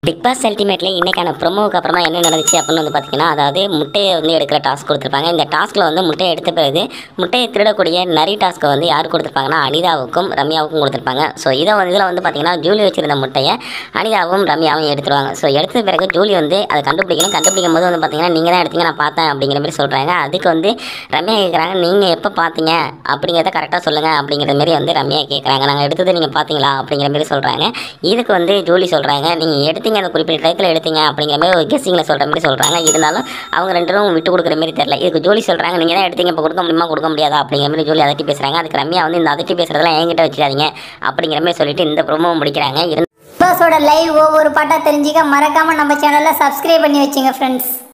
Big pass அல்டிமேட்ல இன்னைக்கான ப்ரோமோவுக்கு அப்புறமா என்ன நடந்துச்சு அப்படின்னு வந்து பார்த்தீங்கன்னா, அதாவது முட்டையை வந்து எடுக்கிற டாஸ்க் கொடுத்துருப்பாங்க. இந்த டாஸ்கில் வந்து முட்டையை எடுத்த பிறகு முட்டையை திருடக்கூடிய நரி டாஸ்க்கை வந்து யார் கொடுத்துருப்பாங்கன்னா, அனிதாவுக்கும் ரம்யாவுக்கும் கொடுத்துருப்பாங்க. ஸோ இதில் வந்து பார்த்தீங்கன்னா, ஜூலி வச்சிருந்த முட்டையை அனிதாவும் ரம்யாவும் எடுத்துருவாங்க. ஸோ எடுத்த பிறகு ஜூலி வந்து அதை கண்டுபிடிக்கும் போது வந்து பார்த்தீங்கன்னா, நீங்கள் தான் எடுத்தீங்க, நான் பார்த்தேன் அப்படிங்கிற மாதிரி சொல்கிறாங்க. அதுக்கு வந்து ரம்யா கேட்குறாங்க, நீங்கள் எப்போ பார்த்தீங்க அப்படிங்கிறத கரெக்டாக சொல்லுங்கள் அப்படிங்கிற மாதிரி வந்து ரம்யா கேட்குறாங்க. நாங்கள் எடுத்தது நீங்கள் பார்த்தீங்களா அப்படிங்கிற மாதிரி சொல்கிறாங்க. இதுக்கு வந்து ஜூலி சொல்கிறாங்க, நீங்கள் எடுத்தீங்க, அந்த குறிப்பிட்ட டயத்தில் எடுத்தீங்க அப்படிங்கிற மாதிரி ஒரு கெஸ்ஸிங்கில் சொல்கிற மாதிரி சொல்கிறாங்க. இருந்தாலும் அவங்க ரெண்டு பேரும் விட்டு கொடுக்குற மாதிரி தெரியல. இதுக்கு ஜூலி சொல்கிறாங்க, நீங்கள் தான் எடுத்தீங்க, இப்போ கொடுக்க முடியுமா கொடுக்க முடியாதா அப்படிங்கிற மாதிரி ஜூலி அதட்டி பேசுகிறாங்க. அதுக்கு ரம்யா வந்து இந்த அதட்டி பேசுகிறதெல்லாம் என்கிட்ட வச்சுக்காதீங்க அப்படிங்கிற மாதிரி சொல்லிட்டு இந்த ப்ரோமோ முடிக்கிறாங்க. லைவ் ஒவ்வொரு பாட்டாக தெரிஞ்சுக்க மறக்காமல் நம்ம சேனலை சப்ஸ்கிரைப் பண்ணி வச்சுங்க ஃப்ரெண்ட்ஸ்.